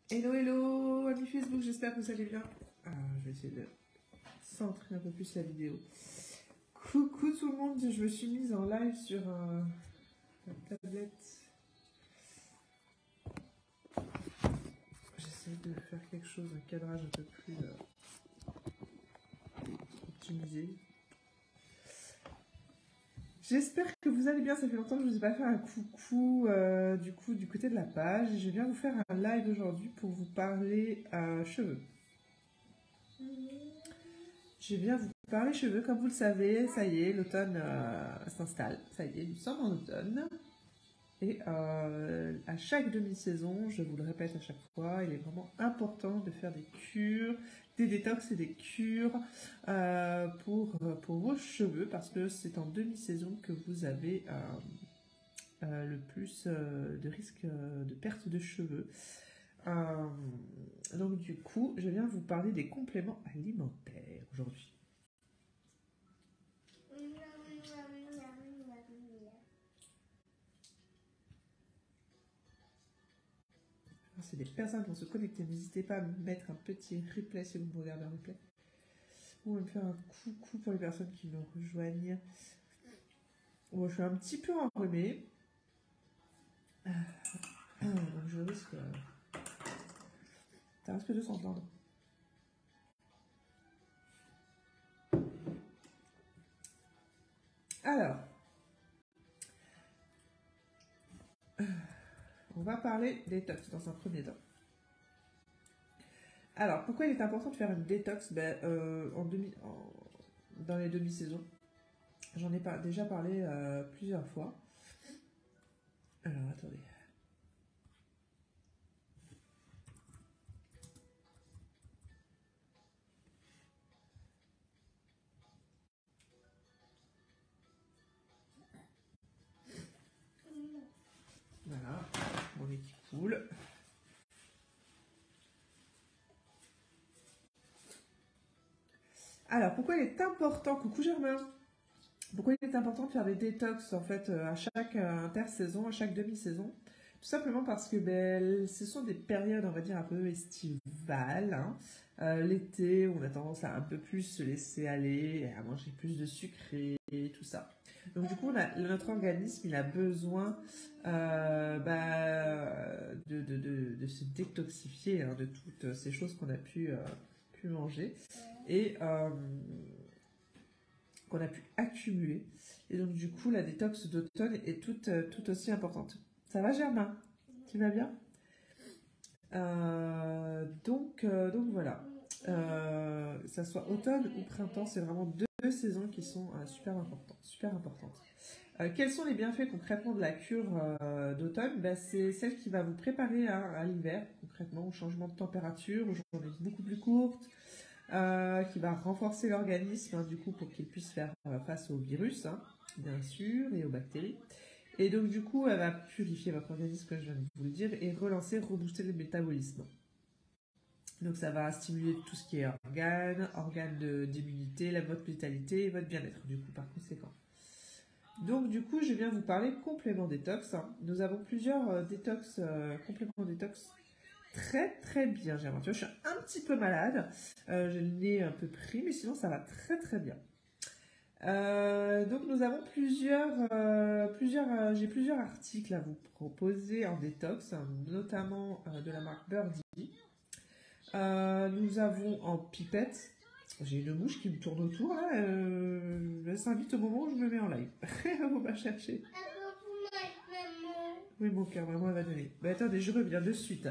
Hello, hello, amis Facebook, j'espère que vous allez bien. Je vais essayer de centrer un peu plus la vidéo. Coucou tout le monde, je me suis mise en live sur la tablette. J'essaie de faire quelque chose, un cadrage un peu plus optimisé. J'espère que vous allez bien, ça fait longtemps que je ne vous ai pas fait un coucou du côté de la page. Je viens vous faire un live aujourd'hui pour vous parler cheveux. Je viens vous parler cheveux, comme vous le savez, ça y est, l'automne s'installe. Ça y est, nous sommes en automne. Et à chaque demi-saison, je vous le répète à chaque fois, il est vraiment important de faire des cures, des détox et des cures pour vos cheveux, parce que c'est en demi-saison que vous avez le plus de risques de perte de cheveux. Donc du coup, je viens vous parler des compléments alimentaires aujourd'hui. C'est des personnes qui vont se connecter. N'hésitez pas à me mettre un petit replay si vous me regardez en replay. Ou à me faire un coucou pour les personnes qui me rejoignent. Bon, je suis un petit peu enrhumée. Donc je risque... ça risque de s'entendre. Alors... on va parler détox dans un premier temps. Alors, pourquoi il est important de faire une détox dans les demi-saisons? J'en ai déjà parlé plusieurs fois. Alors, attendez. Voilà, mon lait qui coule. Alors, pourquoi il est important, coucou Germain, pourquoi il est important de faire des détox en fait à chaque intersaison, à chaque demi-saison? Tout simplement parce que ce sont des périodes, on va dire, un peu estivales. Hein. L'été, on a tendance à un peu plus se laisser aller, à manger plus de sucré et tout ça. Donc du coup, notre organisme, il a besoin de se détoxifier de toutes ces choses qu'on a pu manger et qu'on a pu accumuler. Et donc du coup, la détox d'automne est tout aussi importante. Ça va Germain? Tu vas bien? Donc voilà. Ça soit automne ou printemps, c'est vraiment deux saisons qui sont super importantes. Quels sont les bienfaits concrètement de la cure d'automne? C'est celle qui va vous préparer à l'hiver, concrètement au changement de température, aux journées beaucoup plus courtes, qui va renforcer l'organisme du coup pour qu'il puisse faire face aux virus, bien sûr, et aux bactéries. Et donc du coup, elle va purifier votre organisme, comme je viens de vous le dire, et rebooster le métabolisme. Donc ça va stimuler tout ce qui est organes d'immunité, votre vitalité et votre bien-être, du coup, par conséquent. Donc du coup, je viens vous parler complément détox. Nous avons plusieurs compléments détox très bien, Germain. Tu vois, je suis un petit peu malade. J'ai le nez un peu pris, mais sinon ça va très bien. Donc nous avons j'ai plusieurs articles à vous proposer en détox, notamment de la marque Birdie. Nous avons en pipette. J'ai une mouche qui me tourne autour là. Elle s'invite au moment où je me mets en live. On va chercher. Oui mon cœur, maman elle va donner. Mais attendez, je reviens de suite.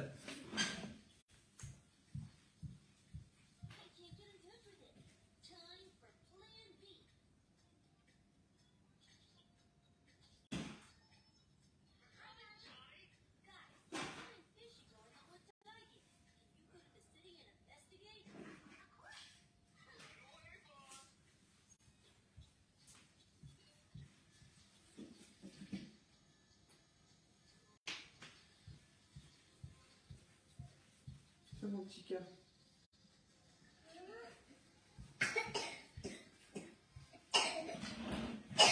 Mon petit cœur.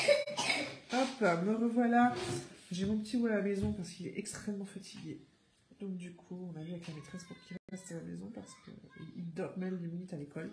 Hop, me revoilà. J'ai mon petit haut à la maison parce qu'il est extrêmement fatigué. Donc du coup, on a vu avec la maîtresse pour qu'il reste à la maison parce qu'il dormait les minutes à l'école.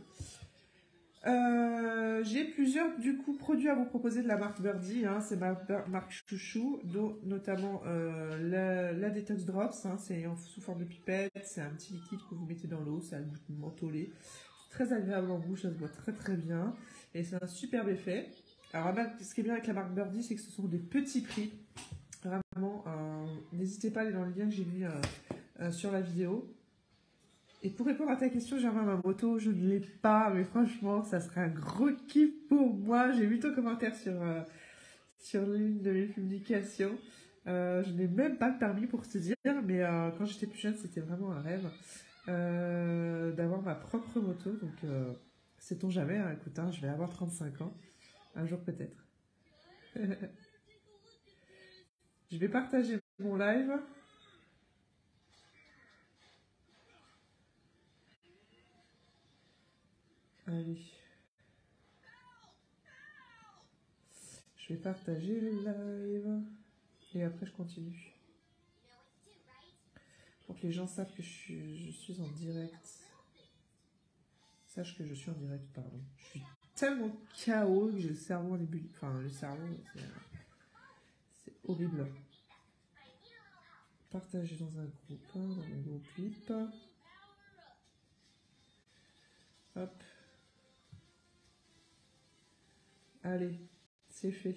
J'ai plusieurs du coup produits à vous proposer de la marque Birdie, hein, c'est ma marque chouchou, dont notamment la Detox Drops, hein, c'est sous forme de pipette, c'est un petit liquide que vous mettez dans l'eau, ça a le goût de mentholé, très agréable en bouche, ça se boit très très bien, et c'est un superbe effet. Alors ce qui est bien avec la marque Birdie, c'est que ce sont des petits prix, vraiment, n'hésitez pas à aller dans le lien que j'ai mis sur la vidéo. Et pour répondre à ta question, Germain, ma moto, je ne l'ai pas, mais franchement, ça serait un gros kiff pour moi. J'ai vu ton commentaire sur l'une de mes publications. Je n'ai même pas le permis pour te dire, mais quand j'étais plus jeune, c'était vraiment un rêve d'avoir ma propre moto. Donc, sait-on jamais, hein, écoute, hein, je vais avoir 35 ans, un jour peut-être. Je vais partager mon live. Allez. Je vais partager le live. Et après, je continue. Pour que les gens savent que je suis en direct. Sache que je suis en direct, pardon. Je suis tellement KO que j'ai le cerveau en début. Enfin, le cerveau, c'est horrible. Partager dans un groupe, dans mon groupe VIP. Hop. Allez, c'est fait.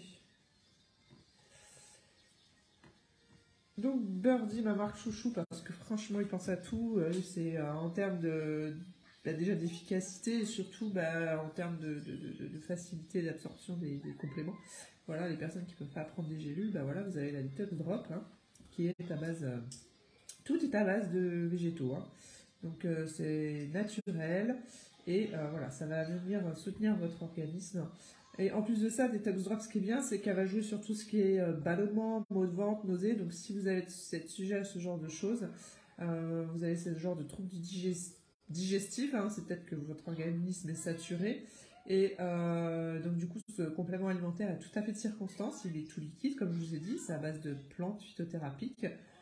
Donc Birdie, ma marque chouchou, parce que franchement, il pense à tout. C'est en termes déjà d'efficacité et surtout en termes de facilité d'absorption des compléments. Voilà, les personnes qui ne peuvent pas prendre des gélules, voilà, vous avez la Detox Drop, hein, qui est à base, tout est à base de végétaux. Hein. Donc c'est naturel et voilà, ça va venir soutenir votre organisme. Et en plus de ça, Detox Drop, ce qui est bien, c'est qu'elle va jouer sur tout ce qui est ballonnement, maux de ventre, nausées. Donc si vous avez cette sujet à ce genre de choses, vous avez ce genre de troubles digestifs, hein, c'est peut-être que votre organisme est saturé. Et donc du coup, ce complément alimentaire est tout à fait de circonstance. Il est tout liquide, comme je vous ai dit, c'est à base de plantes phytothérapeutiques.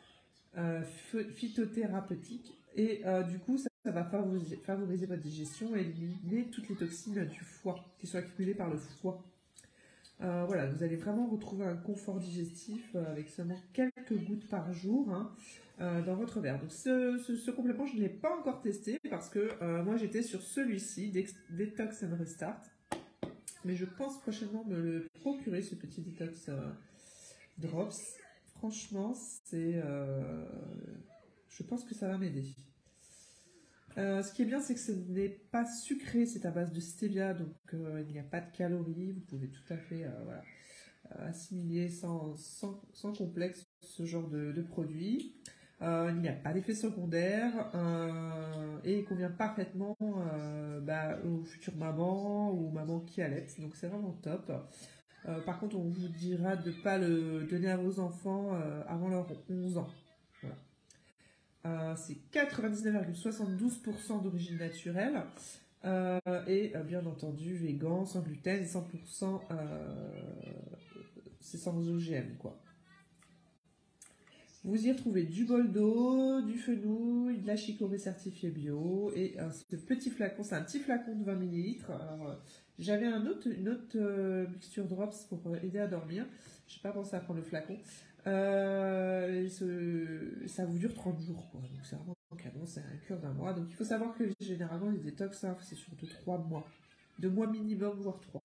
Et du coup, ça va favoriser votre digestion et éliminer toutes les toxines du foie qui sont accumulées par le foie. Voilà, vous allez vraiment retrouver un confort digestif avec seulement quelques gouttes par jour, hein, dans votre verre. Donc ce complément, je ne l'ai pas encore testé parce que moi j'étais sur celui-ci, Detox and Restart. Mais je pense prochainement me le procurer, ce petit Detox Drops. Franchement, je pense que ça va m'aider. Ce qui est bien, c'est que ce n'est pas sucré, c'est à base de stevia, donc il n'y a pas de calories. Vous pouvez tout à fait assimiler sans complexe ce genre de produit. Il n'y a pas d'effet secondaire et il convient parfaitement aux futures mamans ou mamans qui allaitent, donc c'est vraiment top. Par contre, on vous dira de ne pas le donner à vos enfants avant leurs 11 ans. Voilà. C'est 99,72% d'origine naturelle et bien entendu vegan, sans gluten et 100% c'est sans OGM quoi. Vous y retrouvez du bol d'eau, du fenouil, de la chicorée certifiée bio et ce petit flacon, c'est un petit flacon de 20 ml. Alors, j'avais une autre mixture drops pour aider à dormir. Je n'ai pas pensé à prendre le flacon. Ça vous dure 30 jours. Quoi. Donc c'est vraiment canon, c'est un cure d'un mois. Donc il faut savoir que généralement les détox, hein, c'est sur 2-3 mois. 2 mois minimum, voire 3.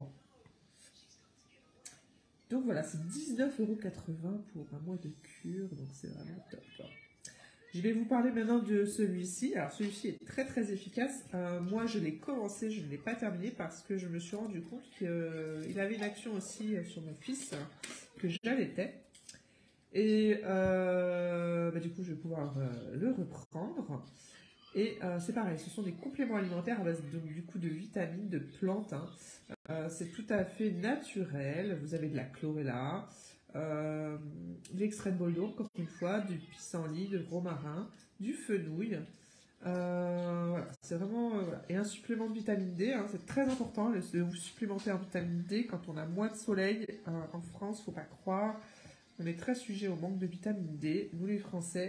Donc voilà, c'est 19,80 € pour un mois de cure, donc c'est vraiment top. Je vais vous parler maintenant de celui-ci. Alors celui-ci est très très efficace. Moi je l'ai commencé, je ne l'ai pas terminé parce que je me suis rendu compte qu'il avait une action aussi sur mon fils que j'allaitais. Et du coup je vais pouvoir le reprendre. Et c'est pareil, ce sont des compléments alimentaires à base du coup de vitamines, de plantes. Hein. C'est tout à fait naturel. Vous avez de la chlorella, de l'extrait de bol d'eau, encore une fois, du pissenlit, de romarin, du fenouil. Voilà, c'est vraiment voilà. Et un supplément de vitamine D, hein, c'est très important de vous supplémenter en vitamine D quand on a moins de soleil. En France, faut pas croire, on est très sujet au manque de vitamine D, nous les Français,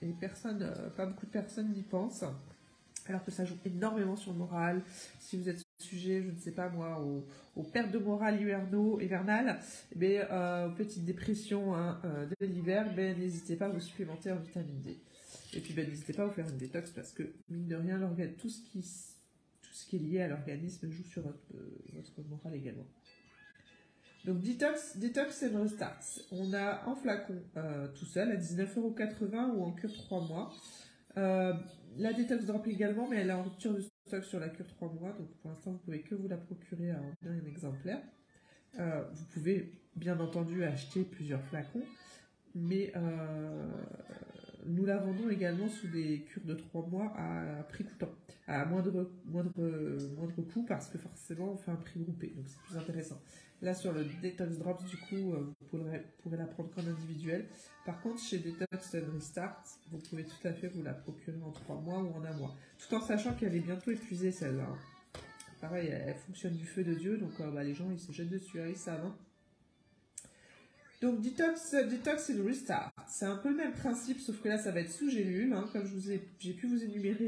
et pas beaucoup de personnes n'y pensent, alors que ça joue énormément sur le moral. Si vous êtes sujet, je ne sais pas moi, aux pertes de morale hivernales, aux petites dépressions de l'hiver, n'hésitez pas à vous supplémenter en vitamine D. Et puis n'hésitez pas à vous faire une détox parce que mine de rien, tout ce qui est lié à l'organisme joue sur votre morale également. Donc Detox and Restart. On a en flacon tout seul à 19,80 € ou en cure 3 mois. La Detox Drop également, mais elle est en rupture de stock sur la cure 3 mois. Donc pour l'instant, vous pouvez que vous la procurer à un exemplaire. Vous pouvez bien entendu acheter plusieurs flacons, mais nous la vendons également sous des cures de 3 mois à prix coûtant, à moindre coût parce que forcément on fait un prix groupé, donc c'est plus intéressant. Là sur le Detox Drops, du coup, vous pourrez la prendre comme individuel. Par contre, chez Detox and Restart, vous pouvez tout à fait vous la procurer en 3 mois ou en 1 mois, tout en sachant qu'elle est bientôt épuisée celle-là. Pareil, elle fonctionne du feu de Dieu, donc les gens ils se jettent dessus, ils savent. Hein. Donc Detox and Restart, c'est un peu le même principe, sauf que là ça va être sous gélule, hein, comme j'ai pu vous énumérer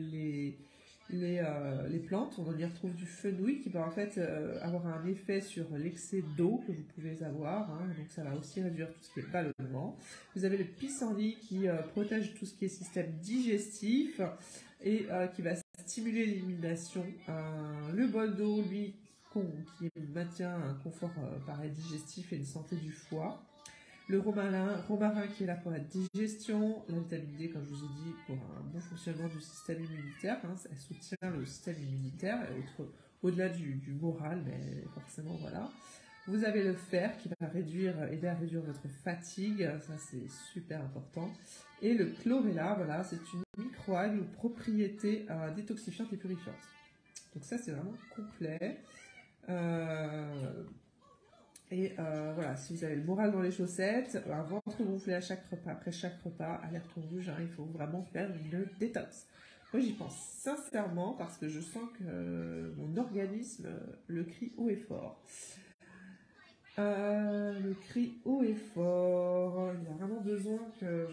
les plantes. On y retrouve du fenouil qui va en fait avoir un effet sur l'excès d'eau que vous pouvez avoir, hein, donc ça va aussi réduire tout ce qui est ballonnement. Vous avez le pissenlit qui protège tout ce qui est système digestif et qui va stimuler l'élimination. Le bol d'eau, lui, qui maintient un confort pareil digestif et une santé du foie. Le romarin qui est là pour la digestion, la vitamine D, comme je vous ai dit, pour un bon fonctionnement du système immunitaire. Hein, elle soutient le système immunitaire, au-delà du moral, mais forcément, voilà. Vous avez le fer qui va aider à réduire votre fatigue, ça c'est super important. Et le chlorella, voilà, c'est une microalgue aux propriétés détoxifiantes et purifiantes. Donc ça c'est vraiment complet. Voilà, si vous avez le moral dans les chaussettes, un ventre gonflé après chaque repas, alerte rouge, hein, il faut vraiment faire une détox. Moi j'y pense sincèrement parce que je sens que mon organisme le crie haut et fort. Le cri haut et fort, il y a vraiment besoin que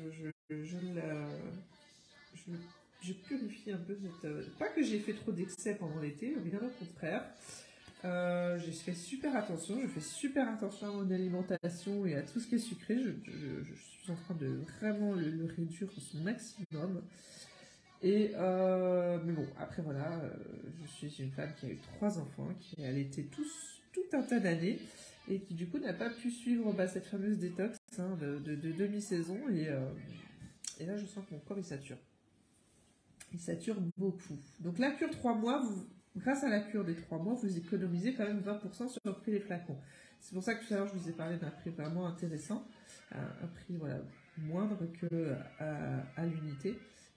je purifie un peu cette... Pas que j'ai fait trop d'excès pendant l'été, bien au contraire. J'ai fait super attention, je fais super attention à mon alimentation et à tout ce qui est sucré. Je suis en train de vraiment le réduire au son maximum. Mais bon, après voilà, je suis une femme qui a eu 3 enfants, qui a allaité tout un tas d'années et qui du coup n'a pas pu suivre cette fameuse détox de demi-saison et là je sens que mon corps il sature. Il sature beaucoup. Donc la cure 3 mois, grâce à la cure des 3 mois, vous économisez quand même 20% sur le prix des flacons. C'est pour ça que tout à l'heure je vous ai parlé d'un prix vraiment intéressant, un prix voilà, moindre que à l'unité.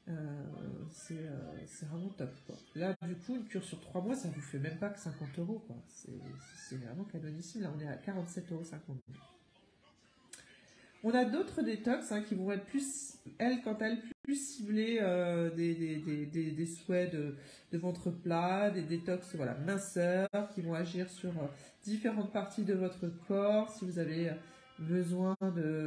C'est vraiment top, quoi. Là du coup une cure sur 3 mois ça vous fait même pas que 50 €, quoi. C'est vraiment canonissime. Là on est à 47,50 €. On a d'autres détox qui vont être quant à elles, plus ciblées des souhaits de ventre plat, des détox minceur, qui vont agir sur différentes parties de votre corps. Si vous avez besoin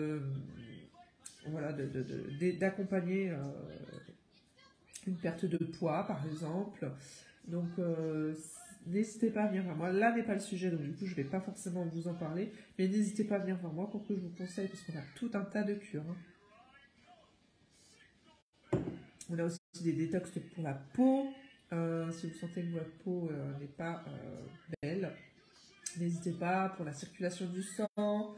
d'accompagner une perte de poids, par exemple. Donc, n'hésitez pas à venir vers moi. Là n'est pas le sujet, donc du coup, je ne vais pas forcément vous en parler. Mais n'hésitez pas à venir vers moi pour que je vous conseille, parce qu'on a tout un tas de cures. On a aussi des détox pour la peau. Si vous sentez que votre peau n'est pas belle, n'hésitez pas. Pour la circulation du sang,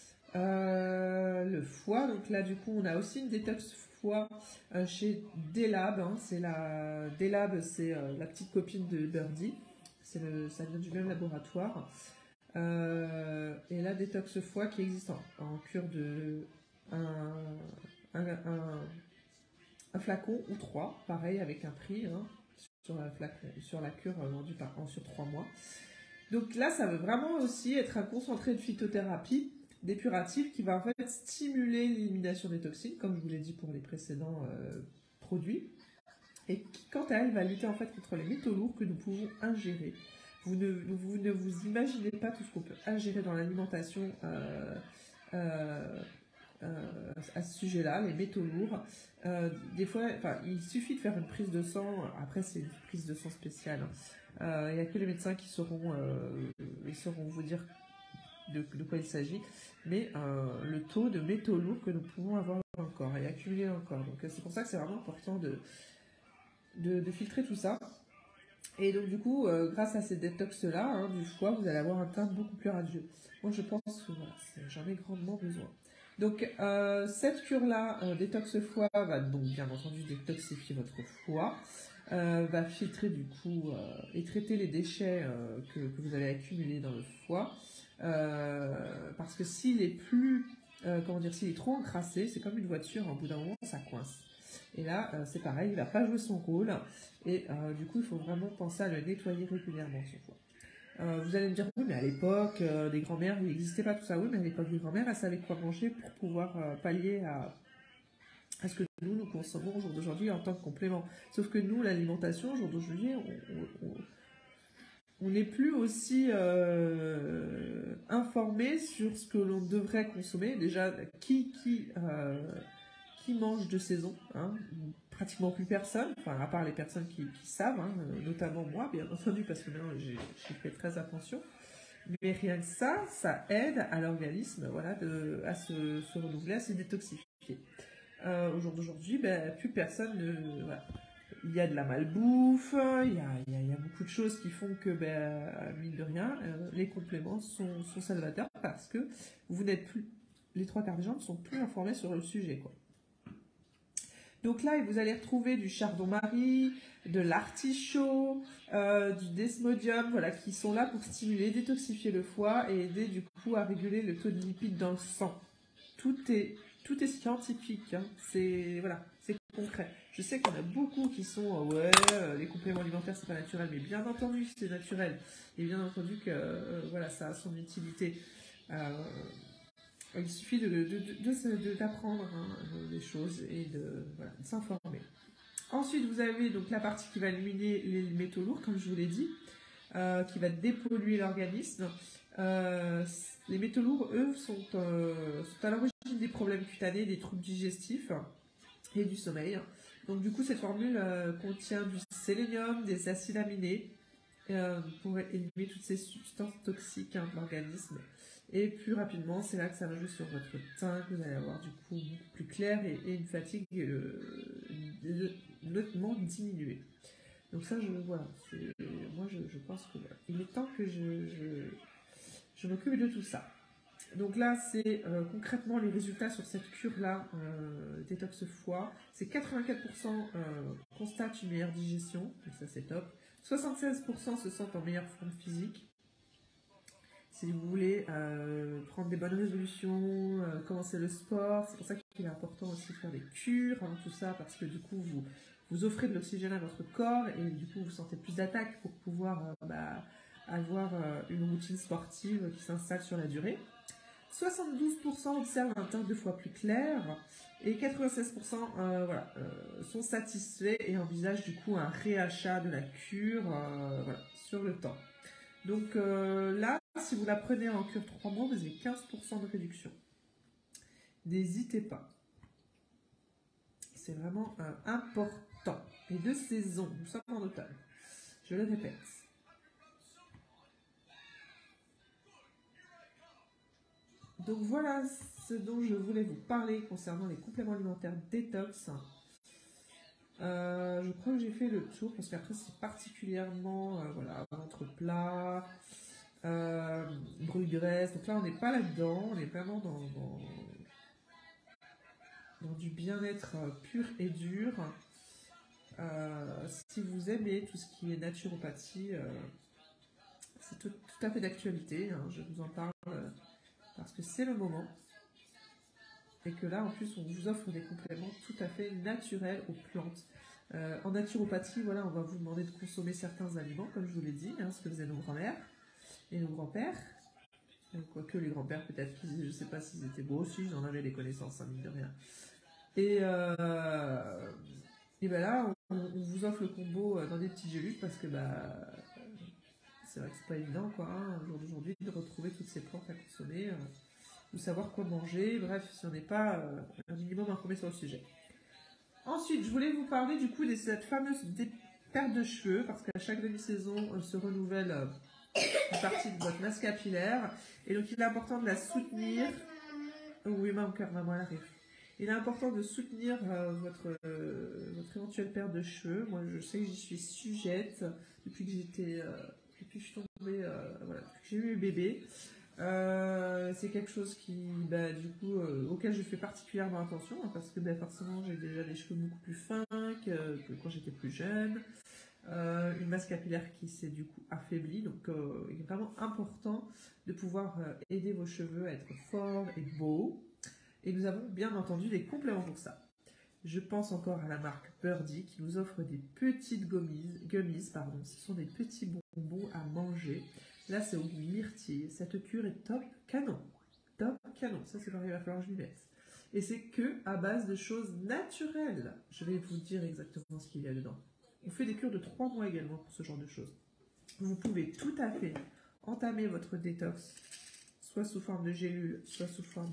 le foie. Donc là, du coup, on a aussi une détox foie chez Delab. Delab, c'est la petite copine de Birdie. Ça vient du même laboratoire. Et la détox foie qui existe en cure de un flacon ou 3, pareil avec un prix sur la cure vendue sur 3 mois. Donc là, ça veut vraiment aussi être un concentré de phytothérapie dépuratif qui va en fait stimuler l'élimination des toxines, comme je vous l'ai dit pour les précédents produits, et qui, quant à elle, va lutter en fait contre les métaux lourds que nous pouvons ingérer. Vous ne vous imaginez pas tout ce qu'on peut ingérer dans l'alimentation à ce sujet-là, les métaux lourds. Des fois, il suffit de faire une prise de sang. Après, c'est une prise de sang spéciale. Il n'y a que les médecins qui sauront vous dire de quoi il s'agit. Mais le taux de métaux lourds que nous pouvons avoir dans le corps et accumuler dans le corps. Donc, c'est pour ça que c'est vraiment important de filtrer tout ça. Et donc du coup, grâce à ces détox-là du foie, vous allez avoir un teint beaucoup plus radieux. Moi, je pense que voilà, j'en ai grandement besoin. Donc, cette cure-là, détox foie, va donc bien entendu détoxifier votre foie, va filtrer du coup et traiter les déchets que vous avez accumulés dans le foie. Parce que s'il est plus, s'il est trop encrassé, c'est comme une voiture, au bout d'un moment, ça coince. Et là, c'est pareil, il va pas jouer son rôle. Et du coup, il faut vraiment penser à le nettoyer régulièrement, son foie. Vous allez me dire, oui, mais à l'époque, des grands-mères, il n'existait pas tout ça. Oui, mais à l'époque des grands-mères, elles savaient quoi manger pour pouvoir pallier à ce que nous consommons au jour d'aujourd'hui en tant que complément. Sauf que nous, l'alimentation, au jour d'aujourd'hui, on n'est plus aussi informé sur ce que l'on devrait consommer. Déjà, qui mange de saison, pratiquement plus personne, enfin à part les personnes qui savent, notamment moi bien entendu parce que maintenant j'ai fait très attention, mais rien que ça aide à l'organisme à se renouveler, à se détoxifier. Au jour d'aujourd'hui, plus personne ne... Voilà. Il y a de la malbouffe, il y a beaucoup de choses qui font que, mine de rien, les compléments sont salvateurs parce que vous n'êtes plus... Les trois quarts des gens ne sont plus informés sur le sujet, quoi. Donc là, vous allez retrouver du chardon-marie, de l'artichaut, du desmodium, voilà, qui sont là pour stimuler, détoxifier le foie et aider du coup à réguler le taux de lipides dans le sang. Tout est scientifique, c'est concret. Je sais qu'il y en a beaucoup qui sont les compléments alimentaires c'est pas naturel, mais bien entendu c'est naturel et bien entendu que ça a son utilité. Il suffit d'apprendre des choses et de s'informer. Ensuite, vous avez donc la partie qui va éliminer les métaux lourds, comme je vous l'ai dit, qui va dépolluer l'organisme. Les métaux lourds, eux, sont à l'origine des problèmes cutanés, des troubles digestifs et du sommeil. Donc du coup, cette formule contient du sélénium, des acides aminés pour éliminer toutes ces substances toxiques de l'organisme. Et plus rapidement, c'est là que ça va jouer sur votre teint, que vous allez avoir du coup beaucoup plus clair et une fatigue nettement diminuée. Donc ça, moi je pense que il est temps que je m'occupe de tout ça. Donc là, c'est concrètement les résultats sur cette cure-là, détox foie. C'est 84% constatent une meilleure digestion, donc ça c'est top. 76% se sentent en meilleure forme physique. Si vous voulez prendre des bonnes résolutions, commencer le sport, c'est pour ça qu'il est important aussi de faire des cures avant tout ça, parce que du coup vous offrez de l'oxygène à votre corps et du coup vous sentez plus d'attaque pour pouvoir avoir une routine sportive qui s'installe sur la durée. 72% observent un teint 2 fois plus clair et 96% sont satisfaits et envisagent du coup un réachat de la cure sur le temps. Donc là, si vous la prenez en cure 3 mois, vous avez 15% de réduction. N'hésitez pas. C'est vraiment important. Et de saison, nous sommes en automne. Je le répète. Donc voilà ce dont je voulais vous parler concernant les compléments alimentaires détox. Je crois que j'ai fait le tour parce qu'après c'est particulièrement ventre plat, brûle-graisse. Donc là on n'est pas là-dedans, on est vraiment dans du bien-être pur et dur. Si vous aimez tout ce qui est naturopathie, c'est tout à fait d'actualité. Je vous en parle parce que c'est le moment. Et que là, en plus, on vous offre des compléments tout à fait naturels aux plantes. En naturopathie, on va vous demander de consommer certains aliments, comme je vous l'ai dit, ce que faisaient nos grands-mères et nos grands-pères. Quoique les grands-pères, peut-être, je ne sais pas s'ils étaient beaux aussi, j'en avais des connaissances, mine de rien. Et là, on vous offre le combo dans des petites gélules parce que c'est vrai que c'est pas évident, au jour d'aujourd'hui, de retrouver toutes ces plantes à consommer. ou savoir quoi manger, bref, si on n'est pas un minimum informé sur le sujet. Ensuite, je voulais vous parler du coup de cette fameuse perte de cheveux, parce qu'à chaque demi-saison se renouvelle une partie de votre masse capillaire, et donc il est important de la soutenir. Oh oui, mon cœur, maman, elle arrive. Il est important de soutenir votre éventuelle perte de cheveux. Moi, je sais que j'y suis sujette depuis que depuis que je suis tombée, voilà, depuis que j'ai eu bébé. C'est quelque chose qui, du coup, auquel je fais particulièrement attention, hein, parce que forcément, j'ai déjà des cheveux beaucoup plus fins que quand j'étais plus jeune. Une masse capillaire qui s'est du coup affaiblie, donc il est vraiment important de pouvoir aider vos cheveux à être forts et beaux. Et nous avons bien entendu des compléments pour ça. Je pense encore à la marque Birdie qui nous offre des petites gummies, pardon. Ce sont des petits bonbons à manger. Là, c'est au myrtille. Cette cure est top canon. Top canon. Ça, c'est pareil, il va falloir que je m'y mette. Et c'est que à base de choses naturelles. Je vais vous dire exactement ce qu'il y a dedans. On fait des cures de 3 mois également pour ce genre de choses. Vous pouvez tout à fait entamer votre détox, soit sous forme de gélule, soit sous forme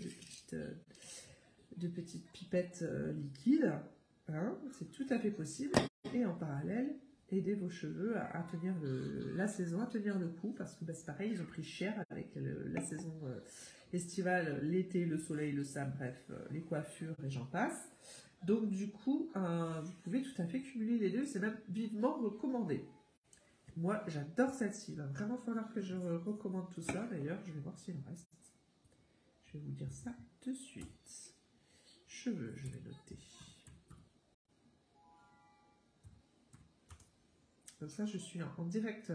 de petites pipettes liquides. Hein, c'est tout à fait possible. Et en parallèle, aider vos cheveux à tenir la saison, à tenir le coup, parce que c'est pareil, ils ont pris cher avec la saison estivale, l'été, le soleil, le sable, bref, les coiffures et j'en passe. Donc du coup, vous pouvez tout à fait cumuler les deux, c'est même vivement recommandé. Moi, j'adore celle-ci, il va vraiment falloir que je recommande tout ça. D'ailleurs, je vais voir s'il en reste. Je vais vous dire ça de suite. Cheveux, je vais noter. Comme ça, je suis en direct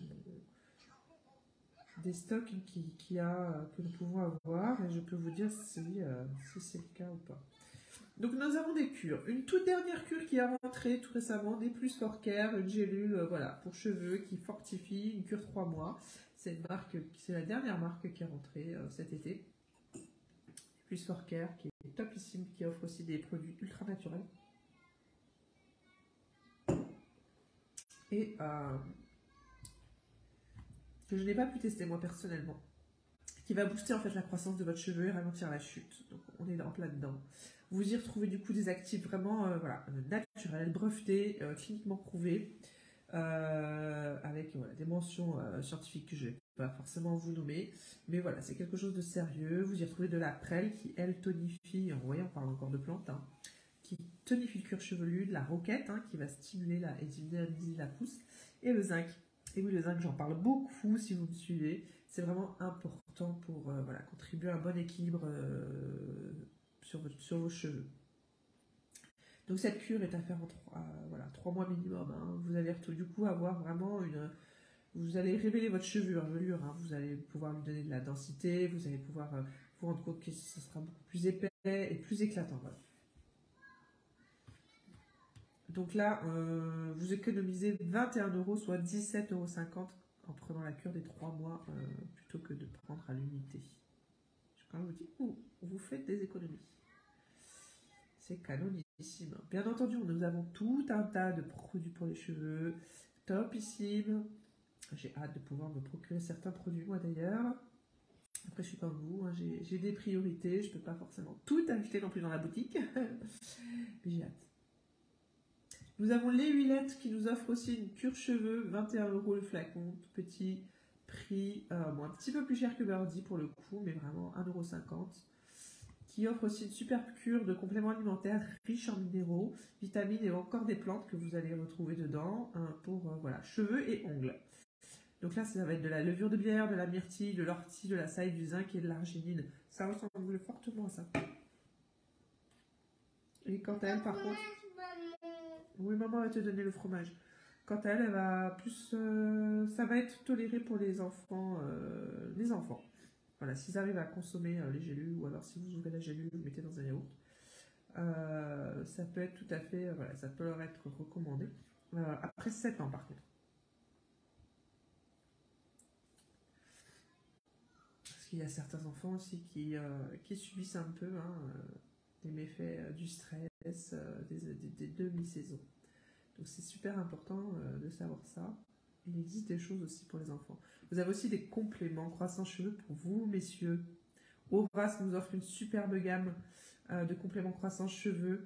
des stocks que nous pouvons avoir et je peux vous dire si c'est le cas ou pas. Donc nous avons des cures. Une toute dernière cure qui est rentrée tout récemment, des Plus for Care, une gélule voilà, pour cheveux qui fortifie, une cure 3 mois. C'est la dernière marque qui est rentrée cet été. Plus for Care qui est topissime, qui offre aussi des produits ultra naturels. Et que je n'ai pas pu tester moi personnellement. Qui va booster en fait la croissance de votre cheveu et ralentir la chute. Donc on est en plein dedans. Vous y retrouvez du coup des actifs vraiment naturels, brevetés, cliniquement prouvés, avec des mentions scientifiques que je ne vais pas forcément vous nommer. Mais voilà, c'est quelque chose de sérieux. Vous y retrouvez de la prêle qui, elle, tonifie, on parle encore de plantes, hein, qui tonifie le cuir chevelu, de la roquette qui va stimuler et dynamiser la pousse, et le zinc. Et oui, le zinc, j'en parle beaucoup si vous me suivez. C'est vraiment important pour contribuer à un bon équilibre sur vos cheveux. Donc cette cure est à faire en 3 mois minimum. Hein. Vous allez du coup avoir vraiment vous allez révéler votre chevelure. Hein. Vous allez pouvoir lui donner de la densité. Vous allez pouvoir vous rendre compte que ça sera beaucoup plus épais et plus éclatant. Voilà. Donc là, vous économisez 21 €, soit 17,50 € en prenant la cure des 3 mois plutôt que de prendre à l'unité. Je vous dis, vous faites des économies. C'est canonissime. Bien entendu, nous avons tout un tas de produits pour les cheveux, topissime. J'ai hâte de pouvoir me procurer certains produits, moi d'ailleurs. Après, je suis comme vous, hein, j'ai des priorités, je ne peux pas forcément tout acheter non plus dans la boutique. Mais j'ai hâte. Nous avons les huilettes qui nous offrent aussi une cure cheveux, 21 € le flacon, tout petit, prix un petit peu plus cher que Birdie pour le coup, mais vraiment 1,50 €, qui offre aussi une superbe cure de compléments alimentaires riches en minéraux, vitamines et encore des plantes que vous allez retrouver dedans pour cheveux et ongles. Donc là, ça va être de la levure de bière, de la myrtille, de l'ortie, de la saille, du zinc et de l'arginine. Ça ressemble fortement à ça. Et quant à elle, par contre... Oui, maman va te donner le fromage. Quant à elle, elle va plus... ça va être toléré pour les enfants. Voilà, s'ils arrivent à consommer les gélules, ou alors si vous ouvrez la gélule, vous mettez dans un yaourt, ça peut être tout à fait... ça peut leur être recommandé. Après 7 ans, par contre. Parce qu'il y a certains enfants aussi qui subissent un peu les méfaits du stress, des demi-saisons. Donc c'est super important de savoir ça. Il existe des choses aussi pour les enfants. Vous avez aussi des compléments croissants cheveux pour vous, messieurs, Horace nous offre une superbe gamme de compléments croissance cheveux.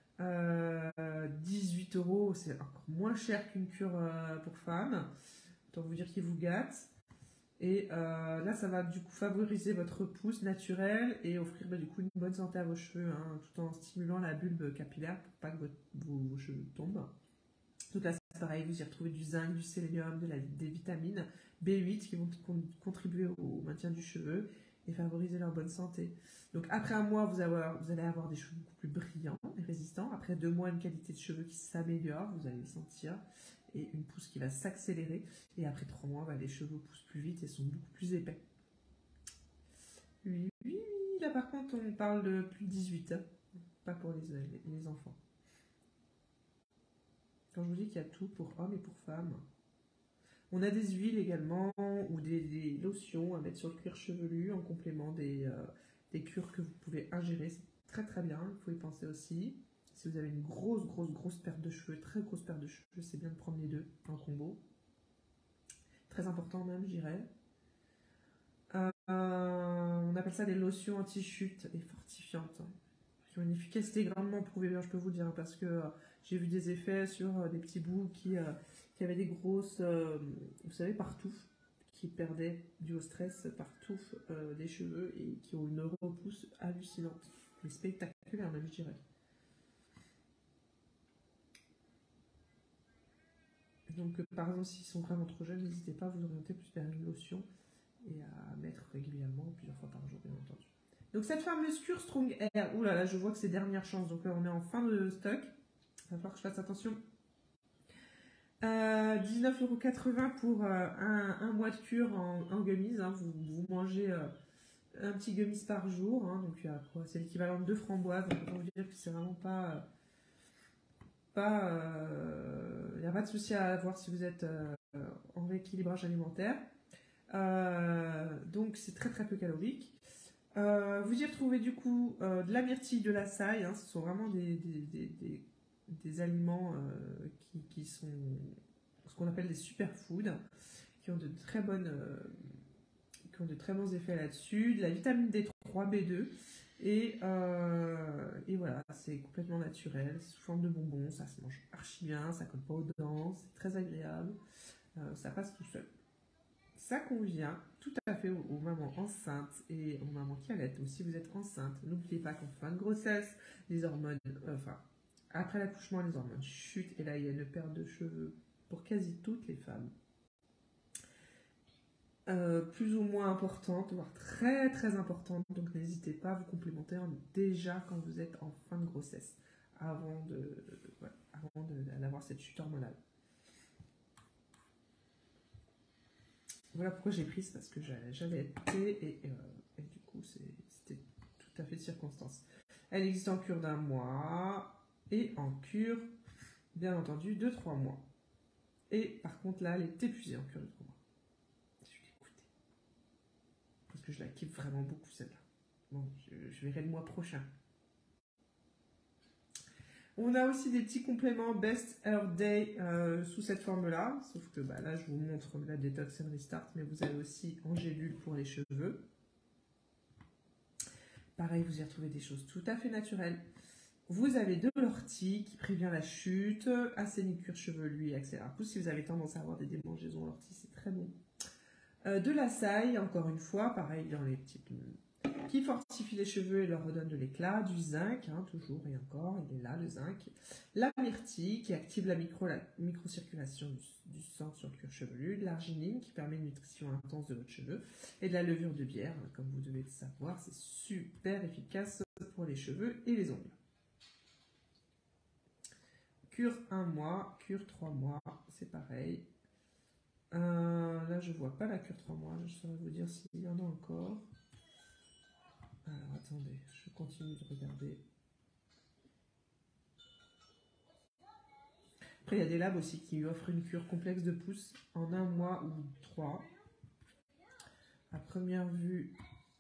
18 €, c'est encore moins cher qu'une cure pour femmes. Autant vous dire qu'il vous gâte. Et là, ça va du coup favoriser votre repousse naturelle et offrir du coup une bonne santé à vos cheveux, hein, tout en stimulant la bulbe capillaire pour pas que vos cheveux tombent. Donc là, c'est pareil, vous y retrouvez du zinc, du sélénium, des vitamines B8 qui vont contribuer au maintien du cheveu et favoriser leur bonne santé. Donc après un mois, vous allez avoir des cheveux beaucoup plus brillants et résistants. Après 2 mois, une qualité de cheveux qui s'améliore, vous allez le sentir, et une pousse qui va s'accélérer. Et après 3 mois, les cheveux poussent plus vite et sont beaucoup plus épais. Oui, oui, oui. Là par contre, on parle de plus de 18, hein, pas pour les enfants. Quand je vous dis qu'il y a tout pour hommes et pour femmes. On a des huiles également ou des lotions à mettre sur le cuir chevelu en complément des cures que vous pouvez ingérer. C'est très très bien, il faut y penser aussi. Si vous avez une grosse perte de cheveux, très grosse perte de cheveux, c'est bien de prendre les deux en combo. Très important même, je dirais. On appelle ça des lotions anti-chute et fortifiantes, qui ont une efficacité grandement prouvée, je peux vous le dire, parce que j'ai vu des effets sur des petits bouts qui avaient des grosses, vous savez, partout, qui perdaient dû au stress partout des cheveux et qui ont une repousse hallucinante, et spectaculaire même, je dirais. Donc par exemple, s'ils sont vraiment trop jeunes, n'hésitez pas à vous orienter plus vers une lotion et à mettre régulièrement, plusieurs fois par jour, bien entendu. Donc cette fameuse cure Strong Air, oulala, je vois que c'est dernière chance, donc on est en fin de stock. Il va falloir que je fasse attention. 19,80 € pour un mois de cure en gummies. Hein. Vous mangez un petit gummies par jour. Hein. Donc c'est l'équivalent de 2 framboises. Donc autant vous dire que c'est vraiment pas. Il n'y a pas de souci à avoir si vous êtes en rééquilibrage alimentaire. Donc c'est très très peu calorique. Vous y retrouvez du coup de la myrtille, de la saille. Hein. Ce sont vraiment des aliments qui sont ce qu'on appelle des superfoods, qui ont de très bons effets là-dessus, de la vitamine D3, B2, et voilà, c'est complètement naturel, c'est sous forme de bonbons, ça se mange archi bien, ça colle pas aux dents, c'est très agréable, ça passe tout seul. Ça convient tout à fait aux mamans enceintes et aux mamans qui allaitent. Donc si vous êtes enceinte, n'oubliez pas qu'en fin de grossesse, les hormones, après l'accouchement, les hormones chutent et là il y a une perte de cheveux pour quasi toutes les femmes. Plus ou moins importante, voire très très importante, donc n'hésitez pas à vous complémenter déjà quand vous êtes en fin de grossesse, avant d'avoir cette chute hormonale. Voilà pourquoi j'ai pris, parce que j'avais été et du coup c'était tout à fait de circonstance. Elle existe en cure d'1 mois et en cure, bien entendu, de 3 mois. Et par contre là, elle est épuisée en cure de 3 mois. Je vais l'écouter. Parce que je la kiffe vraiment beaucoup celle-là. Bon, je verrai le mois prochain. On a aussi des petits compléments Best Hair Day sous cette forme-là. Sauf que là, je vous montre la Detox and Restart, mais vous avez aussi en gélule pour les cheveux. Pareil, vous y retrouvez des choses tout à fait naturelles. Vous avez de l'ortie qui prévient la chute, assainit le cuir chevelu et accélère la pousse. Si vous avez tendance à avoir des démangeaisons, l'ortie, c'est très bon. De la saille, encore une fois, pareil dans les petites... qui fortifie les cheveux et leur redonne de l'éclat, du zinc, hein, toujours et encore, il est là le zinc, la myrtille qui active la microcirculation du sang sur le cuir chevelu, de l'arginine qui permet une nutrition intense de votre cheveu, et de la levure de bière, comme vous devez le savoir, c'est super efficace pour les cheveux et les ongles. Cure 1 mois, cure 3 mois, c'est pareil. Là je vois pas la cure 3 mois, je saurais vous dire s'il y en a encore. Alors attendez, je continue de regarder. Après il y a des labs aussi qui offrent une cure complexe de pousse en 1 mois ou 3. À première vue,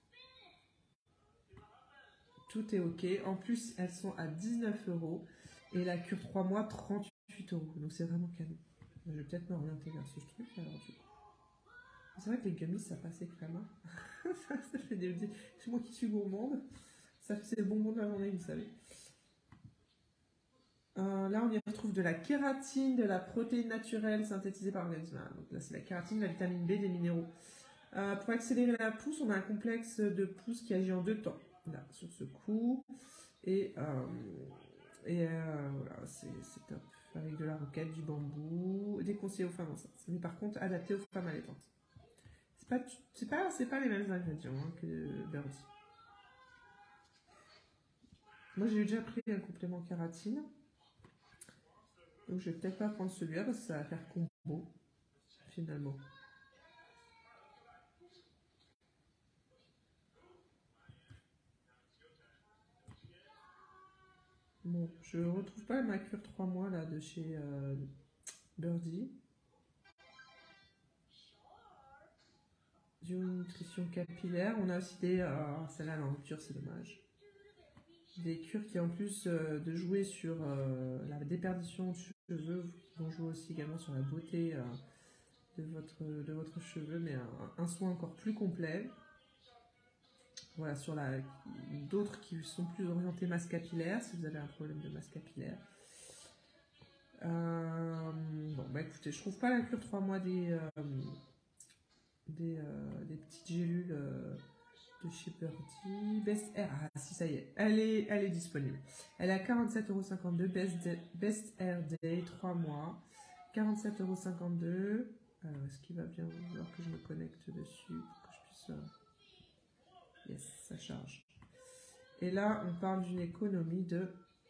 tout est ok. En plus, elles sont à 19 € et la cure 3 mois 38 €. Donc c'est vraiment canon. Je vais peut-être m'orienter vers ce truc alors du coup. C'est vrai que les gummies, ça passait quand même. Hein. Ça fait c'est moi qui suis gourmande. Ça fait le bonbon de la journée, vous savez. Là, on y retrouve de la kératine, de la protéine naturelle synthétisée par l'organisme. Donc là, c'est la kératine, la vitamine B, des minéraux. Pour accélérer la pousse, on a un complexe de pousse qui agit en 2 temps. Là, sur ce coup. Et voilà, c'est top. Avec de la roquette, du bambou, déconseillé aux femmes enceintes. Mais par contre, adapté aux femmes allaitantes. C'est pas les mêmes ingrédients hein, que Birdie. Moi, j'ai déjà pris un complément kératine. Donc, je vais peut-être pas prendre celui-là parce que ça va faire combo, finalement. Bon, je retrouve pas ma cure 3 mois là de chez Birdie. Nutrition capillaire. On a aussi des. Celle-là, en rupture, c'est dommage. Des cures qui, en plus de jouer sur la déperdition de cheveux, vont jouer aussi également sur la beauté de votre cheveu, mais un soin encore plus complet. Voilà, sur d'autres qui sont plus orientés masse capillaire, si vous avez un problème de masse capillaire. Bon, bah écoutez, je trouve pas la cure 3 mois des petites gélules de chez Birdie. Best Air, ah si, ça y est, elle est disponible. Elle est à 47,52 €, Best Air Day, 3 mois. 47,52 €. Est-ce qu'il va bien vouloir que je me connecte dessus pour que je puisse... Yes, ça charge. Et là, on parle d'une économie de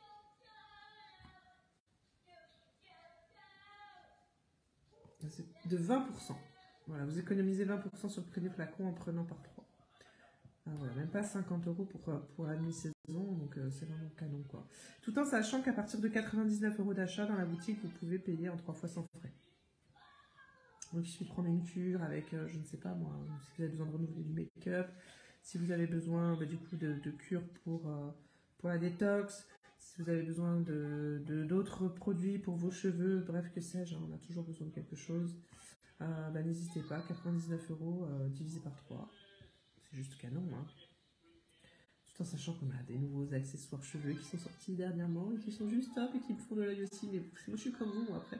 20%. Voilà, vous économisez 20% sur le prix des flacons en prenant par 3. Voilà, même pas 50 € pour la demi-saison, donc c'est vraiment canon quoi. Tout en sachant qu'à partir de 99 € d'achat dans la boutique, vous pouvez payer en 3 fois sans frais. Donc il suffit de prendre une cure avec, je ne sais pas moi, si vous avez besoin de renouveler du make-up, si vous avez besoin du coup de cure pour la détox, si vous avez besoin d'autres produits pour vos cheveux, bref que sais-je, on a toujours besoin de quelque chose. N'hésitez pas, 99 € divisé par 3. C'est juste canon, hein. Tout en sachant qu'on a des nouveaux accessoires cheveux qui sont sortis dernièrement et qui sont juste top et qui me font de l'œil aussi. Mais moi, je suis comme vous, après.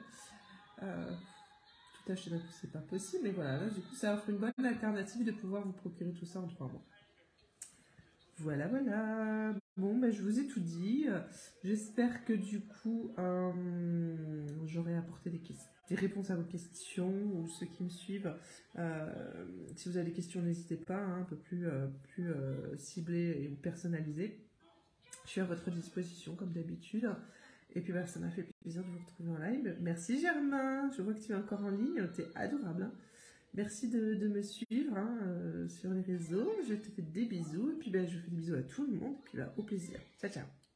Tout acheter d'un coup, c'est pas possible. Mais voilà, là, du coup, ça offre une bonne alternative de pouvoir vous procurer tout ça en 3 mois. Voilà, voilà. Bon, je vous ai tout dit. J'espère que du coup, j'aurai apporté des réponses à vos questions ou ceux qui me suivent. Si vous avez des questions, n'hésitez pas, hein, un peu plus ciblées et personnalisées. Je suis à votre disposition comme d'habitude. Et puis ça m'a fait plaisir de vous retrouver en live. Merci Germain, je vois que tu es encore en ligne, tu es adorable. Hein. Merci de me suivre sur les réseaux. Je te fais des bisous. Et puis je fais des bisous à tout le monde. Et puis au plaisir. Ciao, ciao.